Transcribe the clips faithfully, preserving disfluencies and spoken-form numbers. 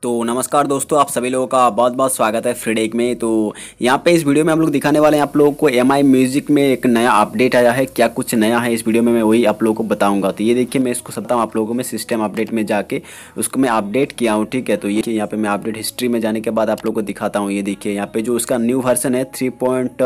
तो नमस्कार दोस्तों, आप सभी लोगों का बहुत बहुत स्वागत है फ्रीडेक में। तो यहाँ पे इस वीडियो में हम लोग दिखाने वाले हैं आप लोगों को एम आई म्यूजिक में एक नया अपडेट आया है। क्या कुछ नया है इस वीडियो में मैं वही आप लोगों को बताऊंगा। तो ये देखिए, मैं इसको सकता हूँ आप लोगों को मैं सिस्टम अपडेट में जाके उसको मैं अपडेट किया हूँ। ठीक है, तो ये यहाँ पे मैं अपडेट हिस्ट्री में जाने के बाद आप लोगों को दिखाता हूँ। ये देखिए यहाँ पे जो उसका न्यू वर्जन है three point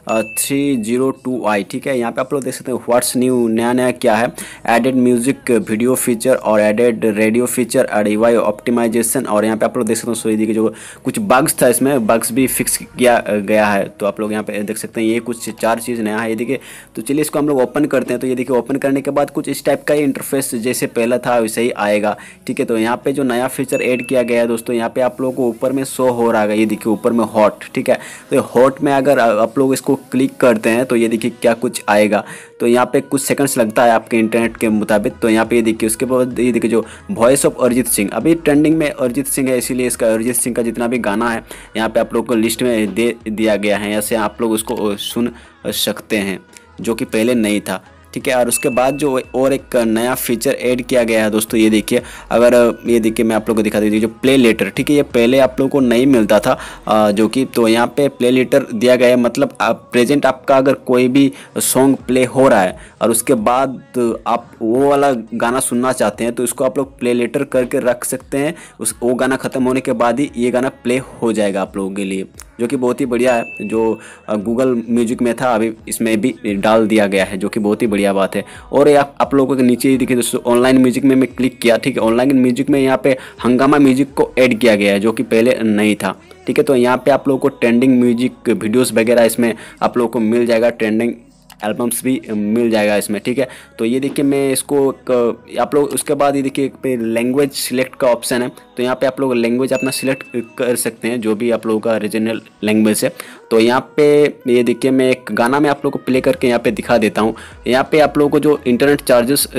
three zero two I. ठीक है, यहाँ पे आप लोग देख सकते हैं व्हाट्स न्यू, नया नया क्या है। एडेड म्यूजिक वीडियो फीचर और added radio feature, ADY optimisation, और यहाँ पे आप लोग देख सकते हैं सो ये जो कुछ बग्स था इसमें बग्स भी फिक्स किया गया है। तो आप लोग यहाँ पे देख सकते हैं ये कुछ चार चीज़ नया है। ये देखिए, तो चलिए इसको हम लोग ओपन करते हैं। तो ये देखिए, ओपन करने के बाद कुछ इस टाइप का ही इंटरफेस जैसे पहला था वैसे ही आएगा। ठीक है, तो यहाँ पे जो नया फीचर ऐड किया गया है दोस्तों, यहाँ पे आप लोगों को ऊपर में शो हो रहा है। ये देखिए ऊपर में हॉट। ठीक है, तो हॉट में अगर आप लोग इसको क्लिक करते हैं तो ये देखिए क्या कुछ आएगा। तो यहाँ पे कुछ सेकंड्स लगता है आपके इंटरनेट के मुताबिक। तो यहाँ पे ये देखिए, उसके बाद ये देखिए जो वॉइस ऑफ अरिजीत सिंह, अभी ट्रेंडिंग में अरिजीत सिंह है, इसीलिए इसका अरिजीत सिंह का जितना भी गाना है यहाँ पे आप लोग को लिस्ट में दे दिया गया है। ऐसे आप लोग उसको सुन सकते हैं, जो कि पहले नहीं था। ठीक है, और उसके बाद जो और एक नया फीचर ऐड किया गया है दोस्तों, ये देखिए, अगर ये देखिए मैं आप लोगों को दिखा देती हूँ जो प्ले लेटर। ठीक है, ये पहले आप लोगों को नहीं मिलता था जो कि, तो यहाँ पे प्ले लेटर दिया गया है। मतलब आप प्रेजेंट आपका अगर कोई भी सॉन्ग प्ले हो रहा है और उसके बाद आप वो वाला गाना सुनना चाहते हैं तो इसको आप लोग प्ले लेटर करके रख सकते हैं। उस वो गाना ख़त्म होने के बाद ही ये गाना प्ले हो जाएगा आप लोगों के लिए, जो कि बहुत ही बढ़िया है। जो गूगल म्यूजिक में था अभी इसमें भी डाल दिया गया है, जो कि बहुत ही बढ़िया बात है। और आप आप लोगों के नीचे देखिए दोस्तों, ऑनलाइन म्यूजिक में मैं क्लिक किया। ठीक है, ऑनलाइन म्यूजिक में यहाँ पे हंगामा म्यूजिक को ऐड किया गया है, जो कि पहले नहीं था। ठीक है, तो यहाँ पे आप लोगों को ट्रेंडिंग म्यूजिक वीडियोस वगैरह इसमें आप लोगों को मिल जाएगा, ट्रेंडिंग एल्बम्स भी मिल जाएगा इसमें। ठीक है, तो ये देखिए मैं इसको आप लोग, उसके बाद ये देखिए पे लैंग्वेज सिलेक्ट का ऑप्शन है। तो यहाँ पे आप लोग लैंग्वेज अपना सिलेक्ट कर सकते हैं, जो भी आप लोगों का रीजनल लैंग्वेज है। तो यहाँ पे ये देखिए, मैं एक गाना में आप लोगों को प्ले करके यहाँ पे दिखा देता हूँ। यहाँ पे आप लोगों को जो इंटरनेट चार्जेस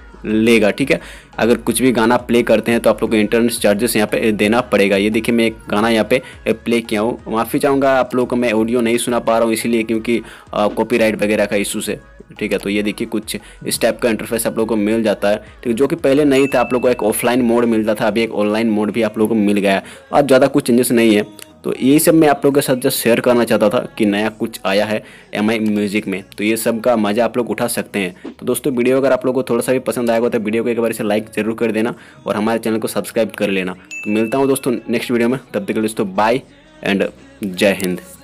लेगा। ठीक है, अगर कुछ भी गाना प्ले करते हैं तो आप लोग को इंटरनेट चार्जेस यहाँ पे देना पड़ेगा। ये देखिए मैं एक गाना यहाँ पे प्ले किया हूँ। माफ़ी चाहूँगा आप लोगों को, मैं ऑडियो नहीं सुना पा रहा हूँ इसीलिए, क्योंकि कॉपीराइट वगैरह का इशू से। ठीक है, तो ये देखिए कुछ इस टाइप का इंटरफेस आप लोगों को मिल जाता है। ठीक है, जो कि पहले नहीं था। आप लोगों को एक ऑफलाइन मोड मिलता था, अभी एक ऑनलाइन मोड भी आप लोगों को मिल गया। अब ज़्यादा कुछ चेंजेस नहीं है। तो यही सब मैं आप लोगों के साथ जस्ट शेयर करना चाहता था कि नया कुछ आया है एम आई म्यूजिक में। तो ये सब का मज़ा आप लोग उठा सकते हैं। तो दोस्तों, वीडियो अगर आप लोगों को थोड़ा सा भी पसंद आएगा तो वीडियो को एक बार से लाइक जरूर कर देना और हमारे चैनल को सब्सक्राइब कर लेना। तो मिलता हूँ दोस्तों नेक्स्ट वीडियो में, तब तक के लिए दोस्तों बाय एंड जय हिंद।